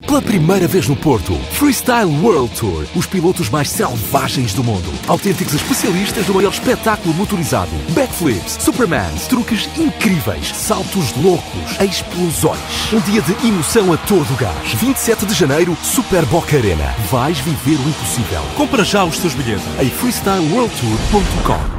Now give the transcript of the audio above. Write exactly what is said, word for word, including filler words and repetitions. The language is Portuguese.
Pela primeira vez no Porto, Freestyle World Tour. Os pilotos mais selvagens do mundo. Autênticos especialistas do maior espetáculo motorizado. Backflips, Supermans, truques incríveis, saltos loucos, explosões. Um dia de emoção a todo o gás. vinte e sete de janeiro, Super Boca Arena. Vais viver o impossível. Compra já os teus bilhetes em freestyle world tour ponto com.